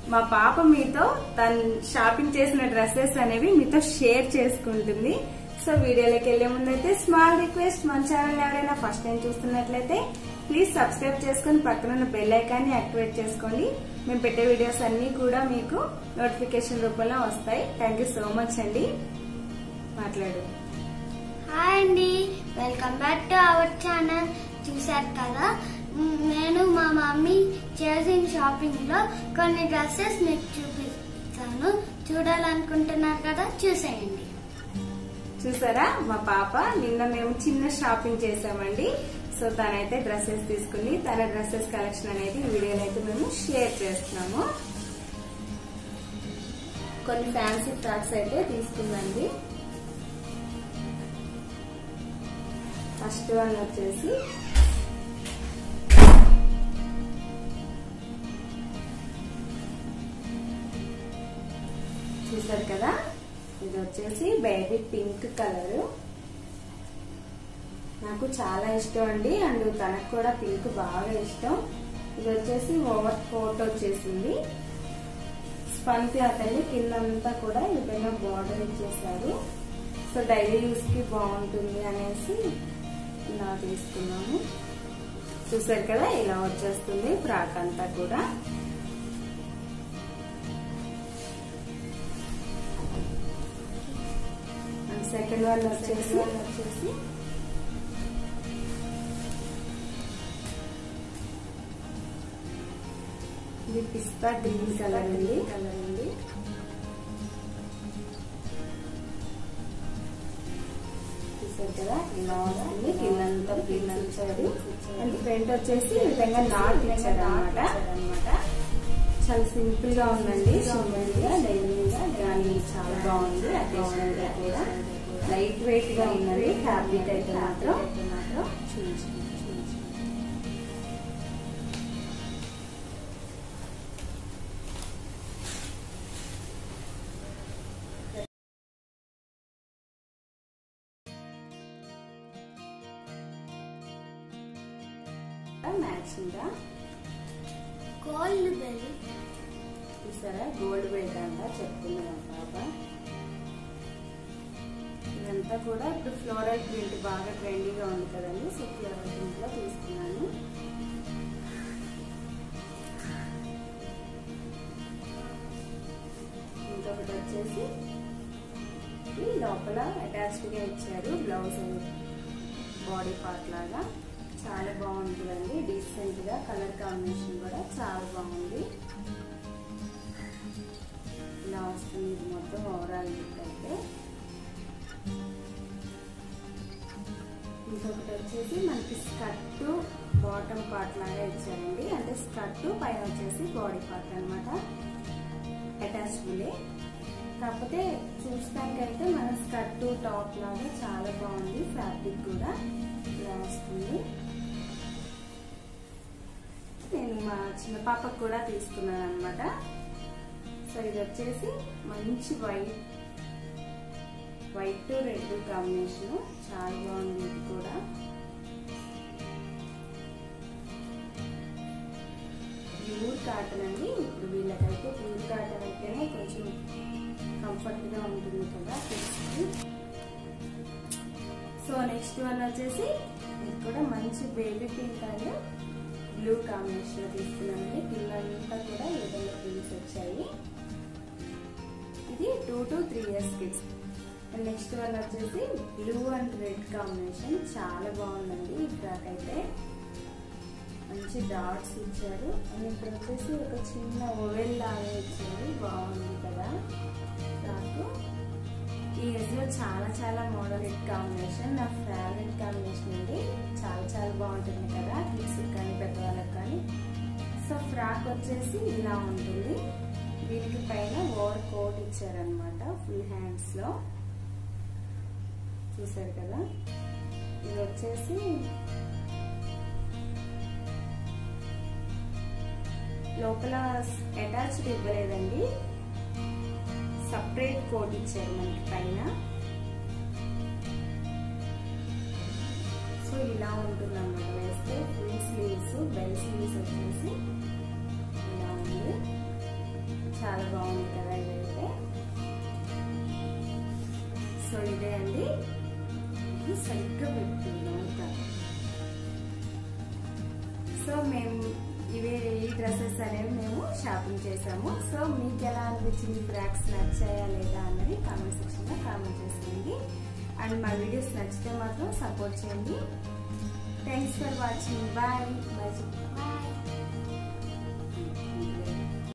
మా పాప మీతో తను షాపింగ్ చేసిన డ్రెస్సెస్ అనేవి మీతో షేర్ చేసుకుంటుంది. సో వీడియోలోకి వెళ్లే ముందైతే స్మాల్ రిక్వెస్ట్, మన ఛానల్ ఎవరైనా ఫస్ట్ టైం చూస్తున్నట్లయితే ప్లీజ్ సబ్స్క్రైబ్ చేసుకుని పక్కన బెల్ ఐకాన్ని యాక్టివేట్ చేసుకోండి. మేము పెట్టే వీడియోస్ అన్ని కూడా మీకు నోటిఫికేషన్ రూపంలో వస్తాయి. థ్యాంక్ యూ సో మచ్ అండి. మాట్లాడు. హాయ్ అండి, welcome back to our channel. చూసారు కదా, నేను మా మమ్మీ చేసిన షాపింగ్ లో కొన్ని డ్రెస్సెస్ మీకు చూపిస్తాను. చూడాలనుకుంటున్నారు కదా, చూసేయండి. చూసారా, మా పాప నిన్న మేము చిన్న షాపింగ్ చేసామండి. సో తనైతే డ్రెస్సెస్ తీసుకుని తన డ్రెస్సెస్ కలెక్షన్ అనేది ఈ వీడియోలో అయితే మేము షేర్ చేస్తున్నాము. కొన్ని ఫ్యాన్సీ ఫ్రాక్స్ అయితే తీసుకుందండి. ఫస్ట్ వన్ వచ్చేసి చూసారు కదా, ఇది వచ్చేసి బేబీ పింక్ కలర్. నాకు చాలా ఇష్టం అండి, అండ్ తనకు కూడా పింక్ బాగా ఇష్టం. ఇది వచ్చేసి ఓవర్ కోట్ వచ్చేసింది. స్పన్ క్లాత్ అండి, కిందంతా కూడా ఈ విధంగా బార్డర్ ఇచ్చేసారు. సో డైలీ యూస్ కి బాగుంటుంది అనేసి ఇలా తీసుకున్నాము. చూసారు కదా, ఇలా వచ్చేస్తుంది ఫ్రాక్ అంతా కూడా. సెకండ్ వన్ వచ్చేసి ఇది పిస్తా గ్రీన్ కలర్ అండి. చూసారు కదా, ఇలా వస్తుంది. కిందంతా గ్రీన్ ఇచ్చారు అండ్ ఫ్రంట్ వచ్చేసి ఈ విధంగా నాట్ ఇచ్చారు అనమాట. చాలా సింపుల్ గా ఉందండి, సింపుల్ గా డైలీగా కానీ చాలా బాగుంది. అకేషనల్ గా కూడా లైట్ వెయిట్ గా ఉన్నది. ఫ్యాబ్రిక్ అయితే మాత్రం మ్యాచింగ్ గా గోల్డ్ బెల్ట్. చూసారా, గోల్డ్ బెల్ట్ అంట చెప్తున్నాను పాప. ఇదంతా కూడా ఇప్పుడు ఫ్లోరల్ ప్రింట్ బాగా ట్రెండీగా ఉంది కదండి. సో ఫ్లోరల్ ప్రింట్ లో తీసుకున్నాను. ఇంకొకటి వచ్చేసి లోపల అటాచ్డ్ గా ఇచ్చారు బ్లౌజ్ బాడీ పార్ట్ లాగా. చాలా బాగుంటుందండి, డీసెంట్ గా. కలర్ కాంబినేషన్ కూడా చాలా బాగుంది. ఇలా వస్తుంది ఇది మొత్తం ఓవరాల్ లుక్ అయితే. ఇంకొకటి వచ్చేసి మనకి స్కర్ట్ బాటమ్ పార్ట్ లాగా ఇచ్చారండి. అంటే స్కర్ట్ పైన వచ్చేసి బాడీ పార్ట్ అనమాట, అటాచ్బులే. కాకపోతే చూస్తానికైతే మన స్కర్ట్ టాప్ లాగా చాలా బాగుంది. ఫ్యాబ్రిక్ కూడా ఇలా వస్తుంది. నేను మా చిన్న పాపకు కూడా తీసుకున్నాను అనమాట. సో ఇది వచ్చేసి మంచి వైట్ రెడ్ కాంబినేషన్, చాలా బాగుంది. ఇది కూడా ప్యూర్ కాటన్ అండి. ఇప్పుడు వీళ్ళకైతే ప్యూర్ కాటన్ అయితేనే కొంచెం కంఫర్ట్ గా ఉంటుంది కదా కిడ్స్కి. సో నెక్స్ట్ వన్ వచ్చేసి ఇది కూడా మంచి baby pink and blue combination లో తీసుకున్నానండి. కిందంతా కూడా ఈ విధంగా ప్రింట్స్ వచ్చాయి. ఇది 2 to 3 years kids. And next one వచ్చేసి బ్లూ అండ్ రెడ్ కాంబినేషన్, చాలా బాగుందండి. ఈ ఫ్రాక్ అయితే మంచి డాట్స్ ఇచ్చారు. అండ్ ఇక్కడ వచ్చేసి ఒక చిన్న ఓవెల్ లాగా ఇచ్చారు. బాగుంది కదా ఫ్రాక్. ఈ ఏజ్ లో చాలా చాలా మోడల్ కాంబినేషన్, నా ఫేవరెట్ కాంబినేషన్ అండి. చాలా బాగుంటుంది కదా కిడ్స్ కానీ పెద్దవాళ్ళకి కానీ. సో ఫ్రాక్ వచ్చేసి ఇలా ఉంటుంది. దీనికి పైన ఓవర్ కోట్ ఇచ్చారనమాట ఫుల్ హ్యాండ్స్ లో. చూసారు కదా, ఇది వచ్చేసి లోపల అటాచ్డ్ ఇవ్వలేదండి, సపరేట్ కోట్ ఇచ్చారు మనకి పైన. సో ఇలా ఉంటుంది అన్నమాట వేస్తే. ఫుల్ స్లీవ్స్, బెల్ స్లీవ్స్ వచ్చేసి ఇలా ఉంది. సరిగ్గా పెట్టుకున్నాం. సో మేము ఈ డ్రెస్సెస్ అనేవి మేము షాపింగ్ చేసాము. సో మీకు ఎలా అనిపించింది, ఫ్రాక్స్ నచ్చాయా లేదా అన్నది కామెంట్ సెక్షన్ లో కామెంట్ చేసేయండి. అండ్ మా వీడియోస్ నచ్చితే మాత్రం సపోర్ట్ చేయండి. Thanks for watching. బాయ్.